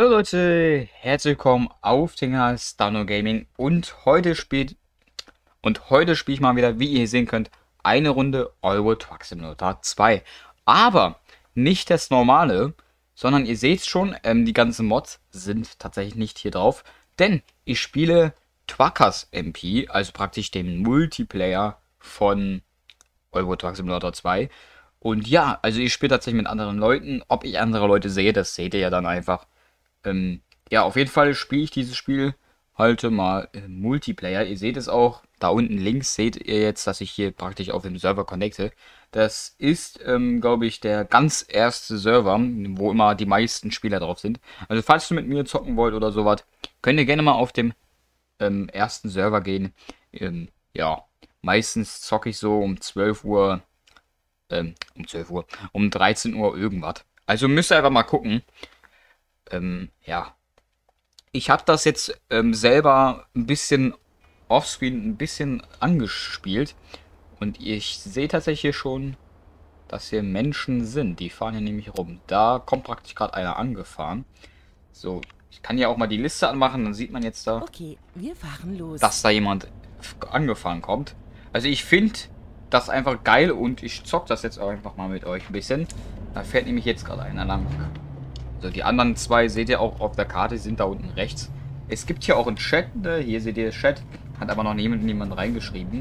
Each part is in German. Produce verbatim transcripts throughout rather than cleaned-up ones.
Hallo Leute, herzlich willkommen auf dem Kanal Stano Gaming und heute spielt und heute spiele ich mal wieder, wie ihr sehen könnt, eine Runde Euro Truck Simulator zwei. Aber nicht das normale, sondern ihr seht schon, ähm, die ganzen Mods sind tatsächlich nicht hier drauf, denn ich spiele Truckers M P, also praktisch den Multiplayer von Euro Truck Simulator zwei. Und ja, also ich spiele tatsächlich mit anderen Leuten. Ob ich andere Leute sehe, das seht ihr ja dann einfach. Ähm, ja, auf jeden Fall spiele ich dieses Spiel heute mal im Multiplayer. Ihr seht es auch, da unten links seht ihr jetzt, dass ich hier praktisch auf dem Server connecte. Das ist, ähm, glaube ich, der ganz erste Server, wo immer die meisten Spieler drauf sind. Also falls du mit mir zocken wollt oder sowas, könnt ihr gerne mal auf dem ähm, ersten Server gehen. Ähm, ja, meistens zocke ich so um zwölf Uhr, ähm, um zwölf Uhr, um dreizehn Uhr irgendwas. Also müsst ihr einfach mal gucken. Ähm, ja. Ich habe das jetzt ähm, selber ein bisschen offscreen, ein bisschen angespielt. Und ich sehe tatsächlich hier schon, dass hier Menschen sind. Die fahren hier nämlich rum. Da kommt praktisch gerade einer angefahren. So, ich kann ja auch mal die Liste anmachen, dann sieht man jetzt da, okay, wir fahren los, dass da jemand angefahren kommt. Also ich finde das einfach geil und ich zock das jetzt auch einfach mal mit euch ein bisschen. Da fährt nämlich jetzt gerade einer lang. Also die anderen zwei seht ihr auch auf der Karte, die sind da unten rechts. Es gibt hier auch einen Chat, ne? Hier seht ihr Chat, hat aber noch niemand, niemand reingeschrieben.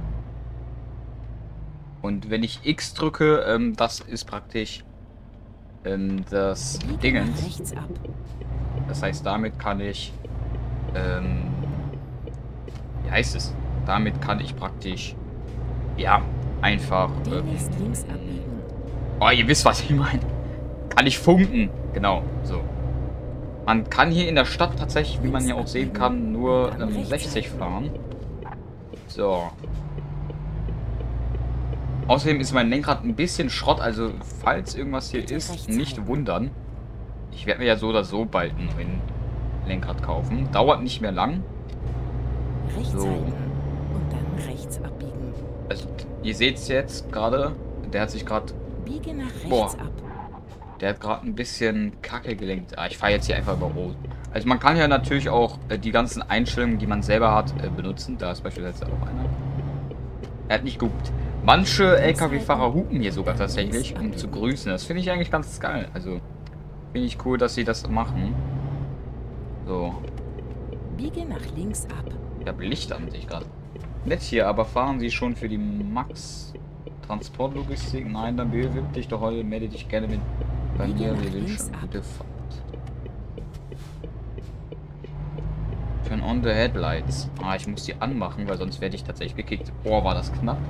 Und wenn ich X drücke, ähm, das ist praktisch ähm, das Dingens. rechts ab. Das heißt, damit kann ich, ähm, wie heißt es? Damit kann ich praktisch, ja, einfach, ähm, links abbiegen. oh, ihr wisst, was ich meine. Kann ich funken. Genau, so. Man kann hier in der Stadt tatsächlich, wie man hier auch sehen kann, nur ähm, sechzig fahren. So. Außerdem ist mein Lenkrad ein bisschen Schrott, also falls irgendwas hier ist, nicht wundern. Ich werde mir ja so oder so bald ein neues Lenkrad kaufen. Dauert nicht mehr lang. Rechts So. halten und dann rechts abbiegen. Also, ihr seht es jetzt gerade. Der hat sich gerade... Biege nach rechts Boah. ab. Der hat gerade ein bisschen Kacke gelenkt. Ah, ich fahre jetzt hier einfach über Rot. Also man kann ja natürlich auch äh, die ganzen Einstellungen, die man selber hat, äh, benutzen. Da ist beispielsweise auch einer. Er hat nicht gehupt. Manche L K W-Fahrer hupen hier sogar tatsächlich, um zu grüßen. Das finde ich eigentlich ganz geil. Also finde ich cool, dass sie das machen. So. Biege nach links ab. Ich habe Licht an sich gerade. Nett hier, aber fahren Sie schon für die Max Transportlogistik? Nein, dann bewirb dich doch heute, melde dich gerne mit bei mir. Wir wünschen gute Fahrt. Turn on the headlights. Ah, ich muss die anmachen, weil sonst werde ich tatsächlich gekickt. Boah, war das knapp.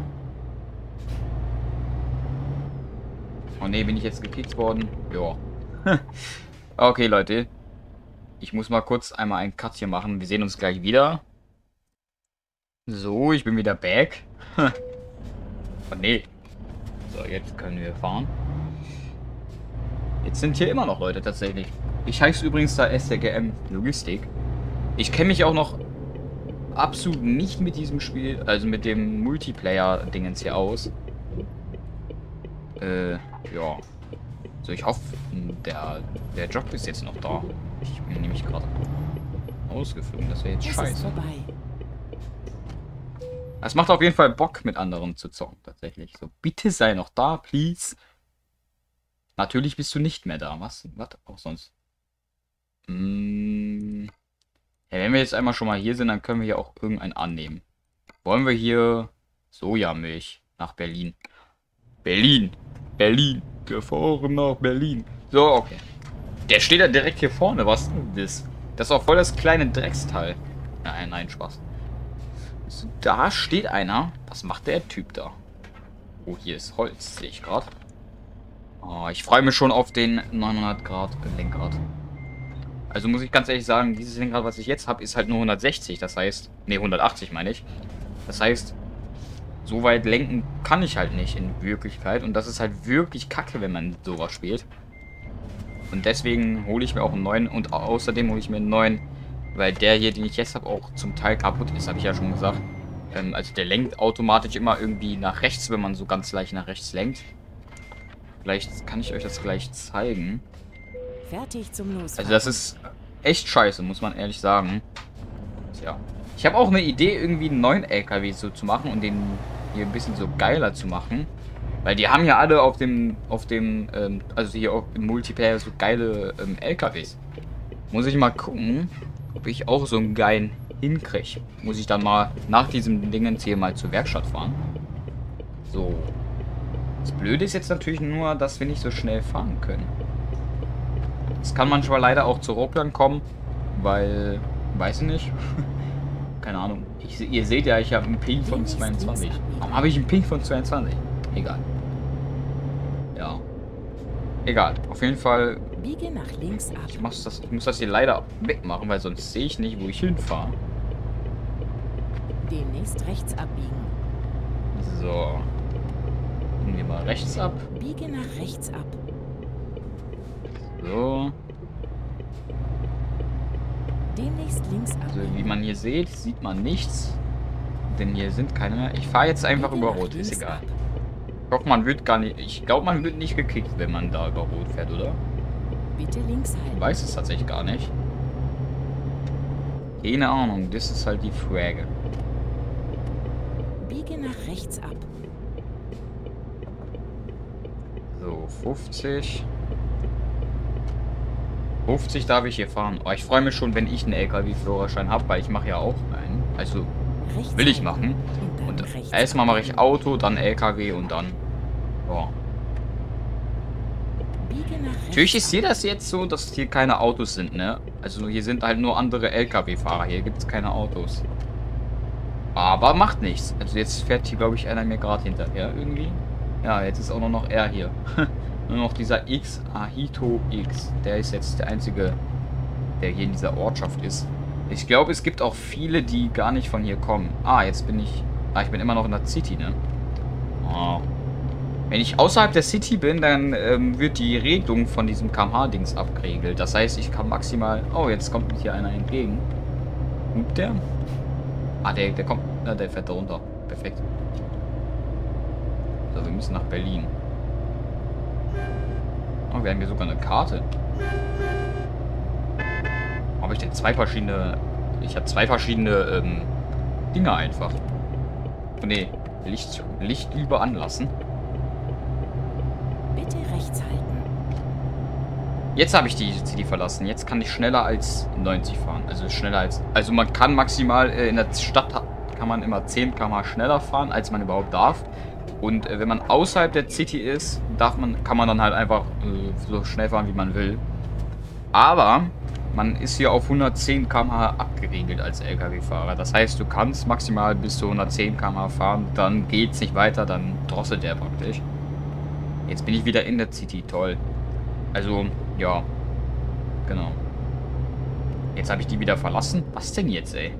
Oh ne, bin ich jetzt gekickt worden? Ja. Okay, Leute. Ich muss mal kurz einmal einen Cut hier machen. Wir sehen uns gleich wieder. So, ich bin wieder back. Oh ne. So, jetzt können wir fahren. Jetzt sind hier immer noch Leute tatsächlich. Ich heiße übrigens da S T G M Logistik. Ich kenne mich auch noch absolut nicht mit diesem Spiel, also mit dem Multiplayer-Dingens hier aus. Äh, ja. So, ich hoffe, der, der Job ist jetzt noch da. Ich bin nämlich gerade ausgeflogen. Das wäre jetzt Es scheiße. ist vorbei. Es macht auf jeden Fall Bock, mit anderen zu zocken, tatsächlich. So, bitte sei noch da, please. Natürlich bist du nicht mehr da. Was? Was auch sonst? Hm. Ja, wenn wir jetzt einmal schon mal hier sind, dann können wir hier auch irgendeinen annehmen. Wollen wir hier Sojamilch nach Berlin? Berlin! Berlin! Wir fahren nach Berlin. So, okay. Der steht ja direkt hier vorne. Was ist denn das? Das ist auch voll das kleine Drecksteil. Nein, nein, Spaß. So, da steht einer. Was macht der Typ da? Oh, hier ist Holz, sehe ich gerade. Oh, ich freue mich schon auf den neunhundert Grad Lenkrad. Also muss ich ganz ehrlich sagen, dieses Lenkrad, was ich jetzt habe, ist halt nur hundertsechzig. Das heißt, ne, hundertachtzig meine ich. Das heißt, so weit lenken kann ich halt nicht in Wirklichkeit. Und das ist halt wirklich kacke, wenn man sowas spielt. Und deswegen hole ich mir auch einen neuen. Und außerdem hole ich mir einen neuen, weil der hier, den ich jetzt habe, auch zum Teil kaputt ist, habe ich ja schon gesagt. Ähm, also der lenkt automatisch immer irgendwie nach rechts, wenn man so ganz leicht nach rechts lenkt. Vielleicht kann ich euch das gleich zeigen. Fertig zum Losfahren. Also das ist echt scheiße, muss man ehrlich sagen. Tja. Ich habe auch eine Idee, irgendwie einen neuen L K W so zu machen und den hier ein bisschen so geiler zu machen. Weil die haben ja alle auf dem, auf dem, ähm, also hier auch im Multiplayer so geile ähm, L K Ws. Muss ich mal gucken, ob ich auch so einen geilen hinkriege. Muss ich dann mal nach diesem Dingens hier mal zur Werkstatt fahren. So. Das Blöde ist jetzt natürlich nur, dass wir nicht so schnell fahren können. Es kann manchmal leider auch zu Rucklern kommen, weil, weiß ich nicht. Keine Ahnung. Ich, ihr seht ja, ich habe einen Ping von zweiundzwanzig. Warum habe ich einen Ping von zweiundzwanzig? Egal. Ja. Egal. Auf jeden Fall. Biege nach links ab. Ich, mach's das, ich muss das hier leider wegmachen, weil sonst sehe ich nicht, wo ich hinfahre. Demnächst rechts abbiegen. So. Gehen wir mal rechts ab. Biege nach rechts ab. So. Demnächst links ab. Also wie man hier sieht, sieht man nichts. Denn hier sind keine mehr. Ich fahre jetzt einfach über Rot, ist egal. Ich hoffe, man wird gar nicht. Ich glaube, man wird nicht gekickt, wenn man da über Rot fährt, oder? Bitte links halten. Ich weiß es tatsächlich gar nicht. Keine Ahnung, das ist halt die Frage. Biege nach rechts ab. So, fünfzig. fünfzig darf ich hier fahren. Oh, ich freue mich schon, wenn ich einen L K W-Führerschein habe, weil ich mache ja auch einen. Also, Rechts will ich halten machen. dann Und rechts erstmal mache ich abbiegen. Auto, dann L K W und dann... Ja. Biege nach rechts Natürlich ist ab. hier das jetzt so, dass hier keine Autos sind, ne? Also hier sind halt nur andere L K W-Fahrer. Hier gibt es keine Autos. Aber macht nichts. Also jetzt fährt hier, glaube ich, einer mir gerade hinterher irgendwie. Ja, jetzt ist auch nur noch er hier. Nur noch dieser X, Ahito X. Der ist jetzt der einzige, der hier in dieser Ortschaft ist. Ich glaube, es gibt auch viele, die gar nicht von hier kommen. Ah, jetzt bin ich... Ah, ich bin immer noch in der City, ne? Oh. Wenn ich außerhalb der City bin, dann ähm, wird die Regelung von diesem K M H-Dings abgeregelt. Das heißt, ich kann maximal... Oh, jetzt kommt mir hier einer entgegen. Hupt der? Ah, der, der kommt... Na, der fährt da runter. Perfekt. So, wir müssen nach Berlin. Oh, wir haben hier sogar eine Karte. Habe ich denn zwei verschiedene... Ich habe zwei verschiedene ähm, Dinge einfach. Nee, Licht, Licht lieber anlassen. Bitte rechts halten. Jetzt habe ich die City verlassen. Jetzt kann ich schneller als neunzig fahren. Also schneller als... Also man kann maximal äh, in der Stadt kann man immer zehn Kilometer pro Stunde schneller fahren, als man überhaupt darf. Und äh, wenn man außerhalb der City ist, darf man, kann man dann halt einfach äh, so schnell fahren, wie man will. Aber man ist hier auf hundertzehn Kilometer pro Stunde abgeregelt als L K W-Fahrer. Das heißt, du kannst maximal bis zu hundertzehn Kilometer pro Stunde fahren, dann geht es nicht weiter, dann drosselt der praktisch. Jetzt bin ich wieder in der City, toll. Also, ja, genau. Jetzt habe ich die wieder verlassen. Was denn jetzt, ey?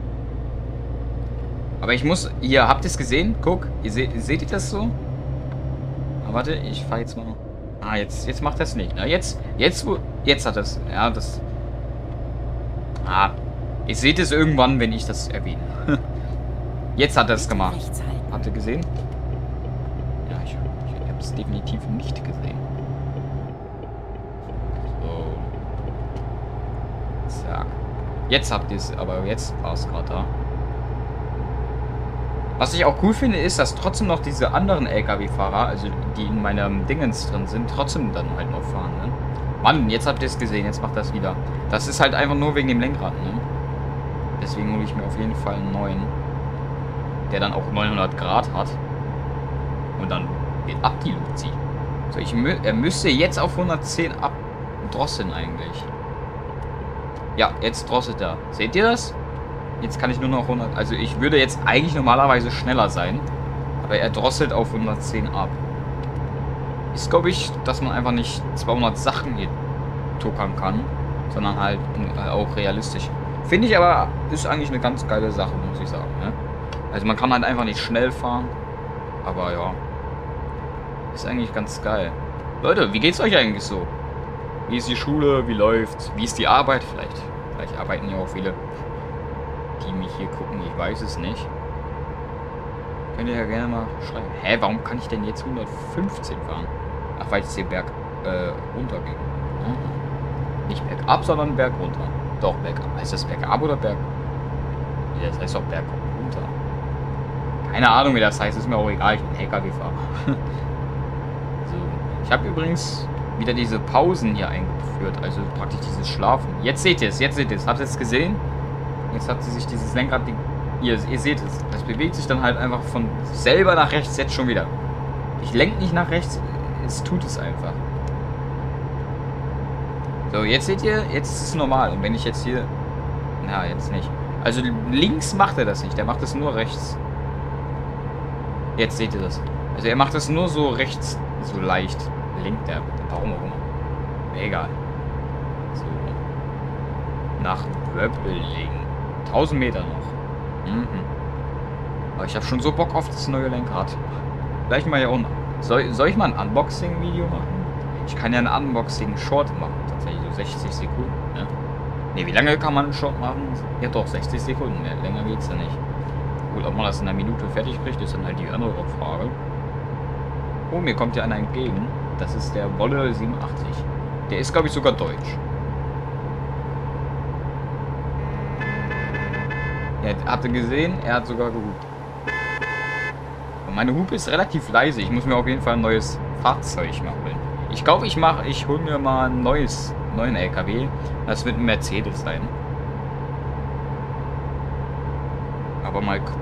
Aber ich muss... Hier, habt ihr es gesehen? Guck, ihr se seht ihr das so? Ah, warte, ich fahre jetzt mal... Ah, jetzt, jetzt macht das nicht. Na, jetzt, jetzt, wo... Jetzt hat das... Ja, das... Ah, ihr seht es irgendwann, wenn ich das erwähne. Jetzt hat er es gemacht. Rechts halten. Habt ihr gesehen? Ja, ich, ich habe es definitiv nicht gesehen. So. Zack. Jetzt habt ihr es, aber jetzt war es gerade da. Was ich auch cool finde, ist, dass trotzdem noch diese anderen L K W-Fahrer, also die in meinem Dingens drin sind, trotzdem dann halt noch fahren, ne? Mann, jetzt habt ihr es gesehen, jetzt macht das wieder. Das ist halt einfach nur wegen dem Lenkrad, ne? Deswegen hole ich mir auf jeden Fall einen neuen. Der dann auch neunhundert Grad hat. Und dann geht ab die Luzi. So, ich mü er müsste jetzt auf hundertzehn abdrosseln eigentlich. Ja, jetzt drosselt er. Seht ihr das? Jetzt kann ich nur noch hundert... Also ich würde jetzt eigentlich normalerweise schneller sein. Aber er drosselt auf hundertzehn ab. Ist, glaube ich, dass man einfach nicht zweihundert Sachen hier tuckern kann. Sondern halt äh, auch realistisch. Finde ich aber, ist eigentlich eine ganz geile Sache, muss ich sagen. Ne? Also man kann halt einfach nicht schnell fahren. Aber ja. Ist eigentlich ganz geil. Leute, wie geht's euch eigentlich so? Wie ist die Schule? Wie läuft's? Wie ist die Arbeit? Vielleicht, vielleicht arbeiten ja auch viele, die mich hier gucken. Ich weiß es nicht. Könnt ihr ja gerne mal schreiben. Hä, warum kann ich denn jetzt hundertfünfzehn fahren? Ach, weil es hier berg äh, runterging. Mhm. Nicht bergab, sondern bergunter. Doch, bergab. Heißt das bergab oder berg? Ja, das heißt doch bergunter. Keine Ahnung, wie das heißt. Ist mir auch egal. Ich bin L K W-Fahrer. So. Ich habe übrigens wieder diese Pausen hier eingeführt. Also praktisch dieses Schlafen. Jetzt seht ihr es. Jetzt seht ihr es. Habt ihr es gesehen? Jetzt hat sie sich dieses Lenkrad... Ihr, ihr seht es. Das bewegt sich dann halt einfach von selber nach rechts. Jetzt schon wieder. Ich lenke nicht nach rechts. Es tut es einfach. So, jetzt seht ihr, jetzt ist es normal. Und wenn ich jetzt hier... Na, jetzt nicht. Also links macht er das nicht. Der macht es nur rechts. Jetzt seht ihr das. Also er macht es nur so rechts, so leicht. Lenkt er. Warum auch immer. Egal. So. Nach Wöppeling. tausend Meter noch. Mhm. Aber ich habe schon so Bock auf das neue Lenkrad. Gleich mal hier unten. Soll, soll ich mal ein Unboxing-Video machen? Ich kann ja ein Unboxing-Short machen. Tatsächlich so sechzig Sekunden. Ne? Ne, wie lange kann man einen Short machen? Ja doch, sechzig Sekunden. Mehr. Länger geht's ja nicht. Gut, ob man das in einer Minute fertig kriegt, ist dann halt die andere Frage. Oh, mir kommt ja einer entgegen. Das ist der Wolle siebenundachtzig. Der ist, glaube ich, sogar deutsch. Ja, habt ihr gesehen? Er hat sogar gehupt. Und meine Hupe ist relativ leise. Ich muss mir auf jeden Fall ein neues Fahrzeug mal holen. Ich glaube, ich mache, ich hole mir mal ein neues, neuen L K W. Das wird ein Mercedes sein. Aber mal gucken.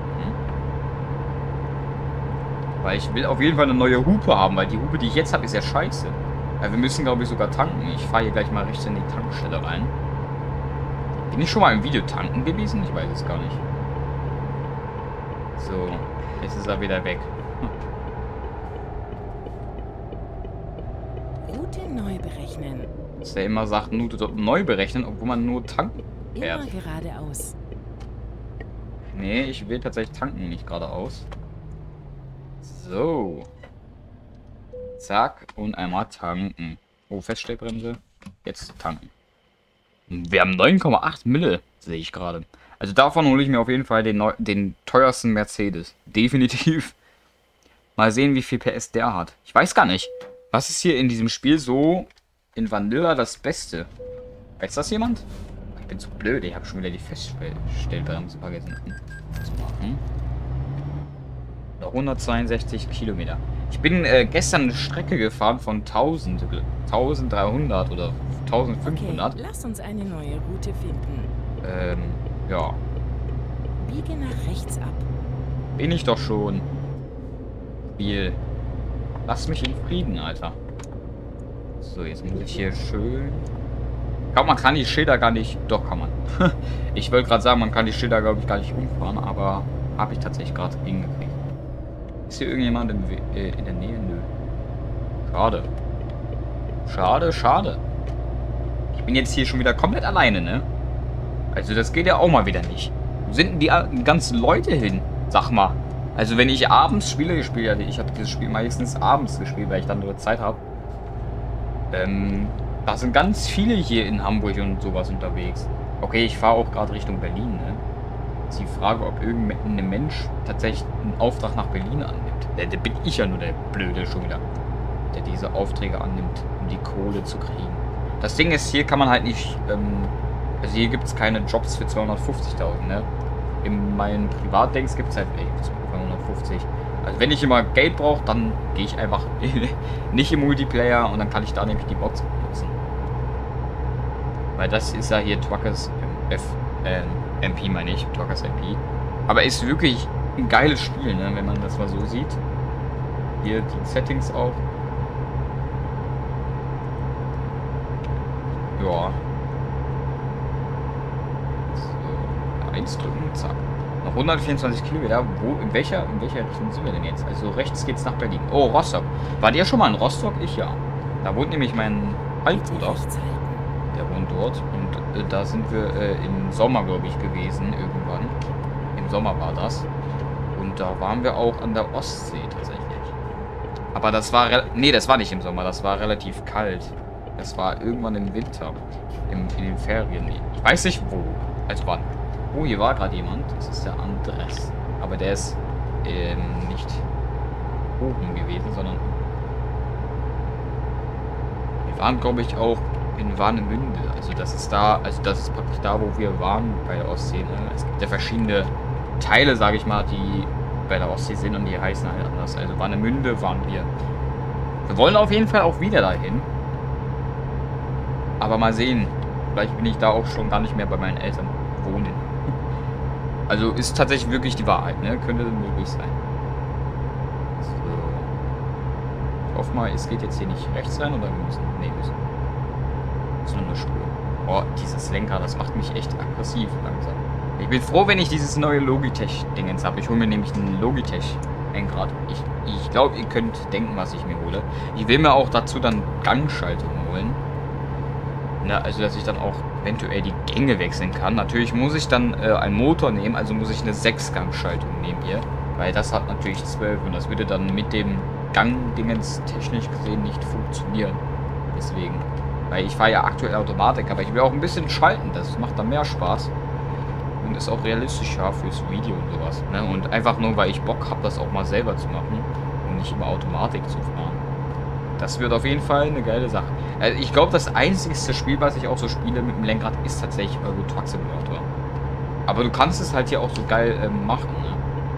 Weil ich will auf jeden Fall eine neue Hupe haben, weil die Hupe, die ich jetzt habe, ist ja scheiße. Ja, wir müssen, glaube ich, sogar tanken. Ich fahre hier gleich mal rechts in die Tankstelle rein. Bin ich schon mal im Video tanken gewesen? Ich weiß es gar nicht. So, jetzt ist er wieder weg. Route neu berechnen. Dass der immer sagt, nur neu berechnen, obwohl man nur tanken fährt. Immer geradeaus. Nee, ich will tatsächlich tanken, nicht geradeaus. So. Zack, und einmal tanken. Oh, Feststellbremse. Jetzt tanken. Wir haben neun Komma acht Mille, sehe ich gerade. Also davon hole ich mir auf jeden Fall den, neu den teuersten Mercedes. Definitiv. Mal sehen, wie viel P S der hat. Ich weiß gar nicht. Was ist hier in diesem Spiel so in Vanilla das Beste? Weiß das jemand? Ich bin zu blöd. Ich habe schon wieder die Feststellbremse vergessen zu machen. hundertzweiundsechzig Kilometer. Ich bin äh, gestern eine Strecke gefahren von tausend, dreizehnhundert oder eintausendfünfhundert. Okay, lass uns eine neue Route finden. Ähm, ja. Biege nach rechts ab. Bin ich doch schon. Spiel. Lass mich in Frieden, Alter. So, jetzt muss ich hier schön... Ich glaube, man kann die Schilder gar nicht... Doch, kann man. Ich wollte gerade sagen, man kann die Schilder, glaube ich, gar nicht umfahren, aber habe ich tatsächlich gerade hingekriegt. Ist hier irgendjemand im, äh, in der Nähe? Nö. Schade. Schade, schade. Ich bin jetzt hier schon wieder komplett alleine, ne? Also das geht ja auch mal wieder nicht. Wo sind denn die ganzen Leute hin? Sag mal. Also wenn ich abends spiele, ich spiele ja, ich habe dieses Spiel meistens abends gespielt, weil ich dann nur Zeit habe. Ähm, da sind ganz viele hier in Hamburg und sowas unterwegs. Okay, ich fahre auch gerade Richtung Berlin, ne? Ist die Frage, ob irgendein Mensch tatsächlich einen Auftrag nach Berlin annimmt. Der, der bin ich ja nur der Blöde schon wieder, der diese Aufträge annimmt, um die Kohle zu kriegen. Das Ding ist, hier kann man halt nicht, ähm, also hier gibt es keine Jobs für zweihundertfünfzigtausend, ne? In meinen Privatdings gibt es halt ey, zweihundertfünfzig. Also wenn ich immer Geld brauche, dann gehe ich einfach nicht im Multiplayer und dann kann ich da nämlich die Bots benutzen. Weil das ist ja hier Truckers F, äh, M P meine ich, Truckers M P. Aber ist wirklich ein geiles Spiel, ne, wenn man das mal so sieht. Hier die Settings auch. Ja. So, eins drücken, zack. Noch hundertvierundzwanzig Kilometer. Wo, in welcher, in welcher Richtung sind wir denn jetzt? Also rechts geht's nach Berlin. Oh, Rostock. War der schon mal in Rostock? Ich ja. Da wohnt nämlich mein Halbbruder. Der wohnt dort. Und äh, da sind wir äh, im Sommer, glaube ich, gewesen. Irgendwann. Im Sommer war das. Und da waren wir auch an der Ostsee tatsächlich. Aber das war... Nee, das war nicht im Sommer. Das war relativ kalt. Das war irgendwann im Winter. Im, in den Ferien. Ich weiß nicht wo. Also wann. Oh, hier war gerade jemand. Das ist der Andres. Aber der ist ähm, nicht oben gewesen, sondern... Wir waren, glaube ich, auch in Warnemünde. Also das ist da, also das ist praktisch da, wo wir waren bei der Ostsee. Ne? Es gibt ja verschiedene Teile, sage ich mal, die bei der Ostsee sind und die heißen halt anders. Also Warnemünde waren wir. Wir wollen auf jeden Fall auch wieder dahin. Aber mal sehen. Vielleicht bin ich da auch schon gar nicht mehr bei meinen Eltern wohnen. Also ist tatsächlich wirklich die Wahrheit, ne? Könnte möglich sein. So. Ich hoffe mal, es geht jetzt hier nicht rechts rein oder wir müssen. Ne, müssen. Das ist nur eine Spur. Oh, dieses Lenker, das macht mich echt aggressiv langsam. Ich bin froh, wenn ich dieses neue Logitech-Dingens habe. Ich hole mir nämlich ein Logitech-Lenkrad. Ich, ich glaube, ihr könnt denken, was ich mir hole. Ich will mir auch dazu dann Gangschaltung holen. Na, also, dass ich dann auch eventuell die Gänge wechseln kann. Natürlich muss ich dann äh, einen Motor nehmen, also muss ich eine sechs-Gang-Schaltung nehmen hier. Weil das hat natürlich zwölf und das würde dann mit dem Gang-Dingens technisch gesehen nicht funktionieren. Deswegen. Weil ich fahre ja aktuell Automatik, aber ich will auch ein bisschen schalten. Das macht dann mehr Spaß. Und ist auch realistischer fürs Video und sowas. Ne? Und einfach nur, weil ich Bock habe, das auch mal selber zu machen. Und nicht immer Automatik zu fahren. Das wird auf jeden Fall eine geile Sache. Also ich glaube, das einzigste Spiel, was ich auch so spiele mit dem Lenkrad, ist tatsächlich Euro Truck Simulator. Aber du kannst es halt hier auch so geil ähm, machen. Ne?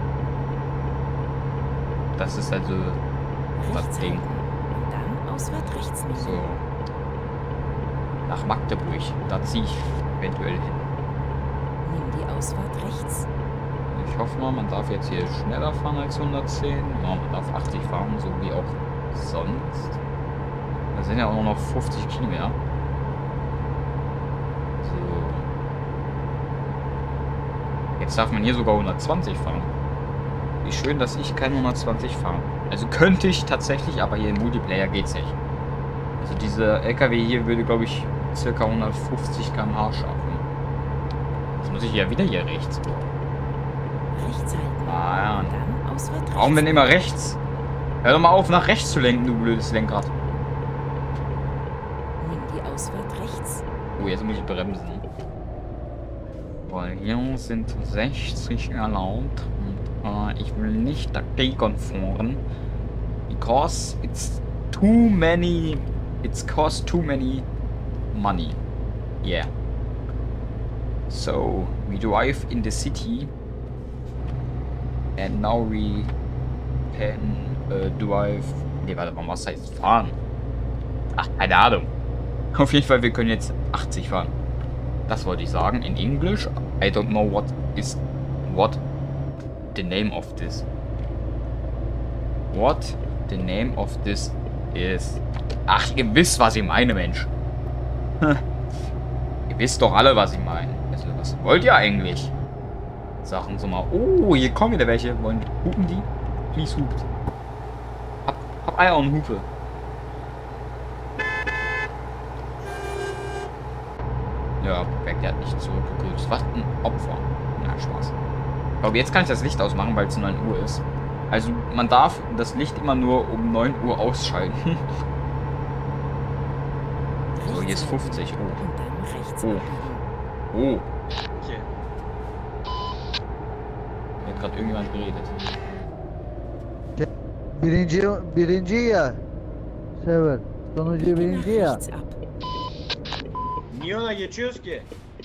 Das ist also das Ding. Und dann Ausfahrt rechts nehmen. So. Nach Magdeburg. Da ziehe ich eventuell hin. Nimm die Ausfahrt rechts. Ich hoffe mal, man darf jetzt hier schneller fahren als hundertzehn. Ja, man darf achtzig fahren, so wie auch sonst. Da sind ja auch noch fünfzig Kilometer. So. Jetzt darf man hier sogar hundertzwanzig fahren. Wie schön, dass ich kein hundertzwanzig fahre. Also könnte ich tatsächlich, aber hier im Multiplayer geht's nicht. Also dieser L K W hier würde, glaube ich, ca. hundertfünfzig Kilometer pro Stunde schaffen. Jetzt muss ich ja wieder hier rechts. Rechts halten. Ah, ja. Und dann Ausfahrt rechts. Warum denn immer rechts? Hör doch mal auf, nach rechts zu lenken, du blödes Lenkrad. Nimm die Ausfahrt rechts. Oh, jetzt muss ich bremsen. Weil hier sind sechzig erlaubt. Und äh, ich will nicht dagegen fahren. Because it's too many. It's cost too many money. Yeah. So, we drive in the city. And now we can uh, drive. Ne, warte mal, was heißt fahren? Ach, keine Ahnung. Auf jeden Fall, wir können jetzt achtzig fahren. Das wollte ich sagen. In English, I don't know what is what the name of this. What the name of this is. Ach, ihr wisst, was ich meine, Mensch. Ihr wisst doch alle, was ich meine. Also, was wollt ihr eigentlich? Sagen Sie mal. Oh, hier kommen wieder welche. Wollen hupen die? Please hupt. Hab, hab Eier und Hupe. Ja, perfekt, der hat nicht zurückgegrüßt. Was ein Opfer. Na, Spaß. Ich glaube, jetzt kann ich das Licht ausmachen, weil es neun Uhr ist. Also, man darf das Licht immer nur um neun Uhr ausschalten. So, hier ist fünfzig. Oh. Und dann rechts Oh. abbiegen. Oh. Okay. Hier hat gerade irgendjemand geredet. Birinci, birinci ya. Sever. Sonuncu Biege birinci nach ya. rechts ab. Niye ona geçiyoruz ki?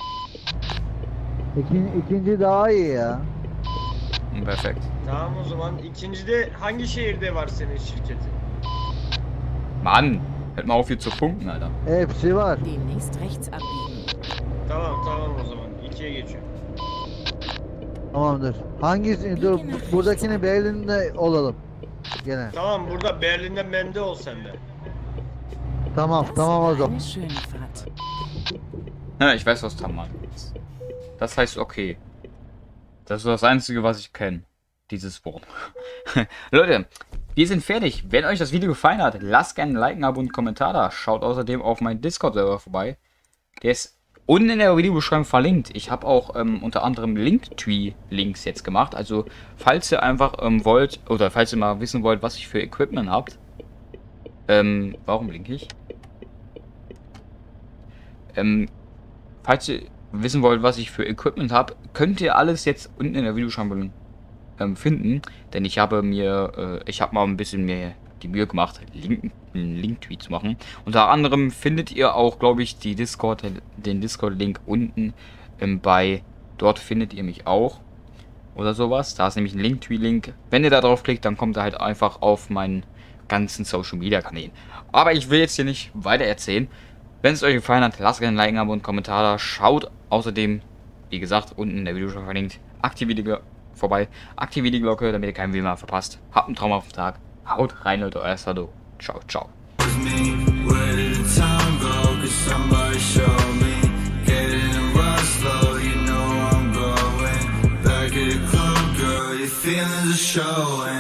İkin, ikinci daha iyi ya. Hm, perfekt. Tamam o zaman. İkincide hangi şehirde var senin şirketin? Mann, hört mal auf hier zu funken, Alter. Hepsi var. Demnächst rechts abbiegen. Tamam tamam o zaman. İkiye geçiyorum. Tamamdır. Hangisi? Dur, buradakini Berlin'de olalım. Gene. Tamam burada Berlin'de bende ol sen de. Tamam, tamam o zaman. Eine schöne Fahrt. Ja, ich weiß, was Tamam ist. Das heißt okay. Das ist das Einzige, was ich kenne. Dieses Wort. Leute, wir sind fertig. Wenn euch das Video gefallen hat, lasst gerne ein Like, ein Abo und einen Kommentar da. Schaut außerdem auf meinen Discord-Server vorbei. Der ist unten in der Videobeschreibung verlinkt. Ich habe auch ähm, unter anderem Linktree-Links jetzt gemacht. Also, falls ihr einfach ähm, wollt, oder falls ihr mal wissen wollt, was ich für Equipment habt. Ähm, warum linke ich? Ähm, falls ihr wissen wollt, was ich für Equipment habe, könnt ihr alles jetzt unten in der Videobeschreibung ähm, finden. Denn ich habe mir, äh, ich habe mal ein bisschen mehr die Mühe gemacht, Link, einen Link-Tweet zu machen. Unter anderem findet ihr auch, glaube ich, die Discord, den Discord-Link unten ähm, bei, dort findet ihr mich auch. Oder sowas. Da ist nämlich ein Link-Tweet-Link. Wenn ihr da drauf klickt, dann kommt ihr halt einfach auf meinen ganzen Social-Media-Kanälen. Aber ich will jetzt hier nicht weiter erzählen. Wenn es euch gefallen hat, lasst gerne ein Like, ein Abo und einen Kommentar da. Schaut außerdem, wie gesagt, unten in der Videobeschreibung verlinkt, aktiviert die Glocke vorbei, aktiviert die Glocke, damit ihr kein Video mehr verpasst. Habt einen traumhaften Tag. Haut rein, Leute, euer Sado. Ciao, ciao. Feeling the show.